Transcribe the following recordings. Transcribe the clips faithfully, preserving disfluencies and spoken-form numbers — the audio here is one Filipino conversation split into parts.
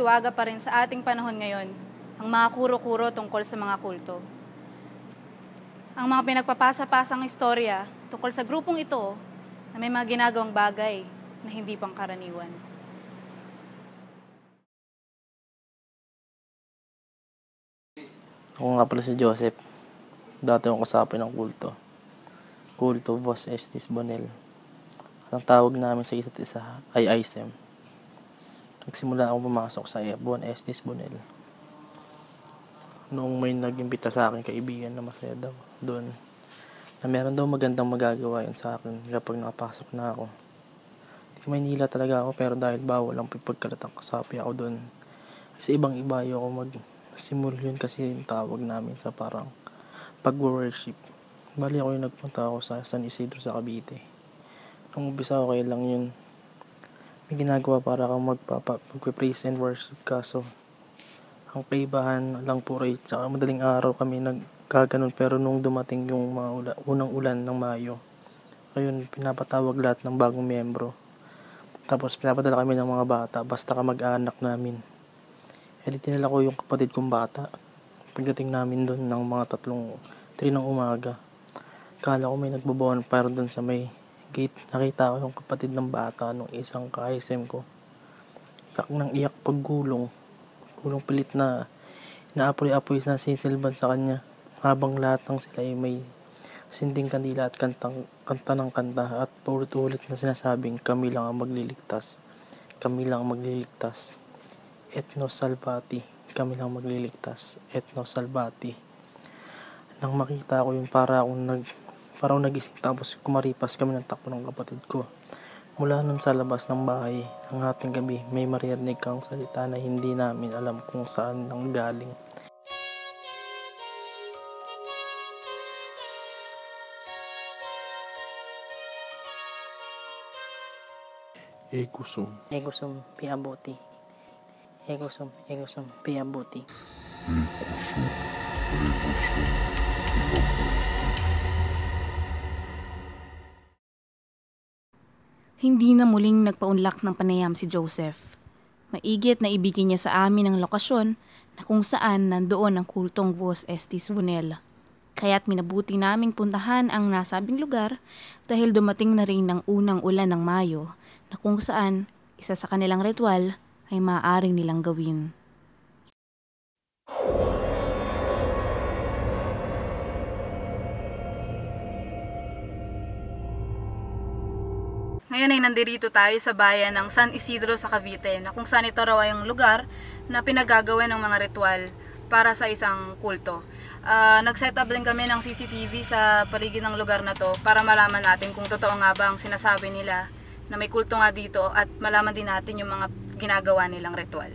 mahiwaga pa rin sa ating panahon ngayon ang mga kuro-kuro tungkol sa mga kulto. Ang mga pinagpapasa-pasang istorya tungkol sa grupong ito na may mga ginagawang bagay na hindi pangkaraniwan. Ako nga pala si Joseph. Dati akong kasapi ng Kulto. Kulto, Boss Estes Bonel. At ang tawag namin sa isa't isa ay I S M. Nagsimula akong pumasok sa Bon Estes Bonel. Noong may nag-imbita sa akin kaibigan na masaya daw doon, na meron daw magandang magagawa yun sa akin kapag nakapasok na ako. Di ko Maynila talaga ako, pero dahil bawal ang pagkalatang kasapi ako doon, sa ibang iba ako mag-simul yun kasi yung tawag namin sa parang pag-worship. Bali ako yung nagpunta ako sa San Isidro sa Cavite. Nung umpisa ako, okay lang yun. May ginagawa para kang magpapa, magpe-praise and worship, kaso ang kaibahan lang po rin, tsaka madaling araw kami nagkaganon, pero nung dumating yung mga ula, unang ulan ng Mayo, ayun, pinapatawag lahat ng bagong miyembro. Tapos pinapadala kami ng mga bata, basta ka mag-anak namin. E di tinala ko yung kapatid kong bata. Pagdating namin doon ng mga tatlong, three ng umaga, kala ko may nagbo-bonfire doon sa may gate. Nakita ko yung kapatid ng bata nung isang ka-I S M ko. Tak nang iyak paggulong. Gulong pilit na naapoy-apoy na sisilban sa kanya. Habang lahat ng sila ay may sinding kandila at kantang, kanta ng kanta at paulit-ulit na sinasabing kami lang ang magliligtas. Kami lang ang magliligtas. Etno salvati. Kami lang magliligtas. Etno salvati. Nang makita ko yun, para akong nag para akong nagising, tapos kumaripas kami ng takbo ng kapatid ko. Mula nun sa labas ng bahay, ang ating gabi, may maririnig kang salita na hindi namin alam kung saan nang galing. Egusum. Egusum piabuti. Egusum, egusum piabuti. Egusum, egusum piabuti. Hindi na muling nagpaunlak ng panayam si Joseph. Maigit na ibigin niya sa amin ang lokasyon na kung saan nandoon ang kultong Boss Estes Bonel. Kaya't minabuti naming puntahan ang nasabing lugar dahil dumating na rin ng unang ulan ng Mayo na kung saan isa sa kanilang ritual ay maaaring nilang gawin. Ngayon ay nandirito tayo sa bayan ng San Isidro sa Cavite, na kung saan ito raw ay ang lugar na pinagagawa ng mga ritual para sa isang kulto. Uh, nag-set up rin kami ng C C T V sa paligid ng lugar na to para malaman natin kung totoo nga ba ang sinasabi nila na may kulto nga dito, at malaman din natin yung mga ginagawa nilang ritual.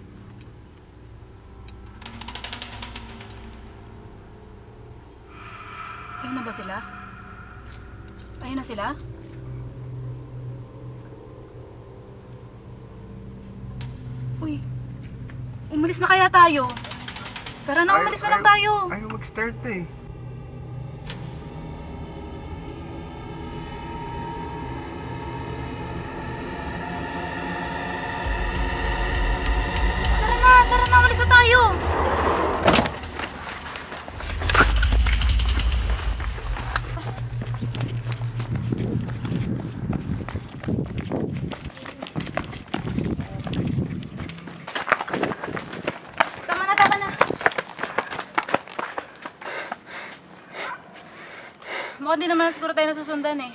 Ayun na ba sila? Ayun na sila? Uy, umalis na kaya tayo? Tara na, umalis na lang tayo. Ayaw mag-start eh. Tara na, tara na, umalis na tayo. Mukhang di naman siguro tayo nasusundan eh.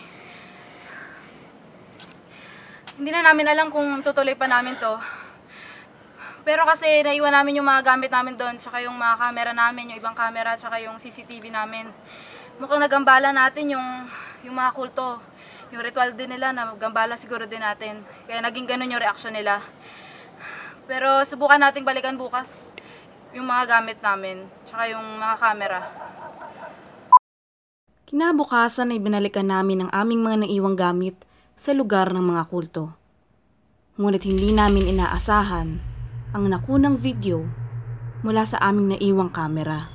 Hindi na namin alam kung tutuloy pa namin to. Pero kasi naiwan namin yung mga gamit namin doon, tsaka yung mga camera namin, yung ibang camera, tsaka yung C C T V namin. Mukhang nagambala natin yung, yung mga kulto. Yung ritual din nila, nagambala siguro din natin. Kaya naging ganun yung reaction nila. Pero subukan nating balikan bukas yung mga gamit namin, tsaka yung mga camera. Kinabukasan ay binalikan namin ang aming mga naiwang gamit sa lugar ng mga kulto. Ngunit hindi namin inaasahan ang nakunang video mula sa aming naiwang kamera.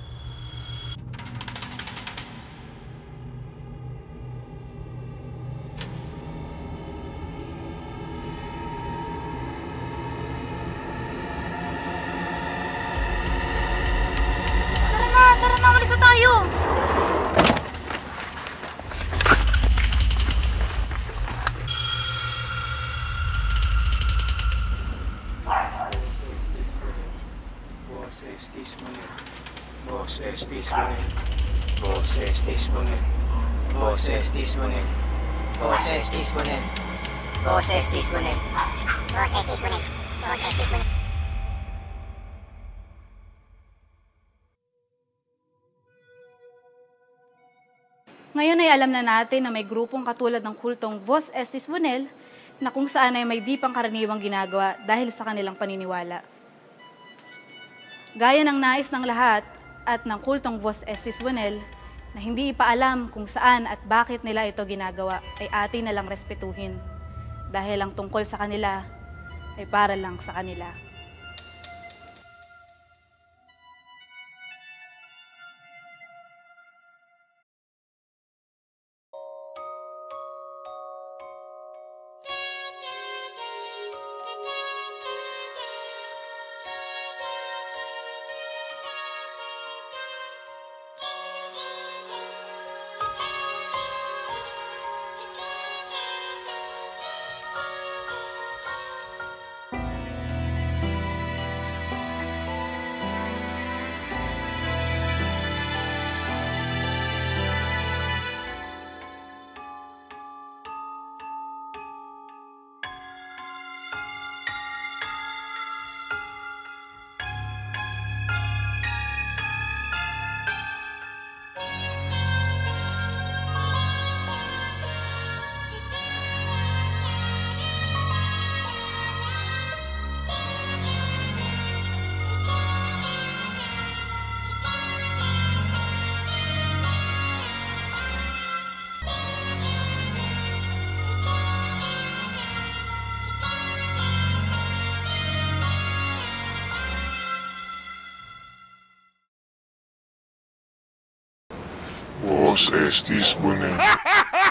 tayo! Boss Estes Monet. Boss Estes Monet. Boss Estes Monet. Boss Estes Monet. Boss Estes Monet. Boss Estes Monet. Boss Estes Monet. Boss Estes Monet. Ngayon ay alam na natin na may grupong katulad ng kultong Vos Estis Bonel na kung saan ay may di pangkaraniwang ginagawa dahil sa kanilang paniniwala. Gaya ng nais ng lahat at ng kultong Vos Estis Bonel na hindi ipaalam kung saan at bakit nila ito ginagawa ay atin na lang respetuhin dahil ang tungkol sa kanila ay para lang sa kanila. Boss Estes Monet.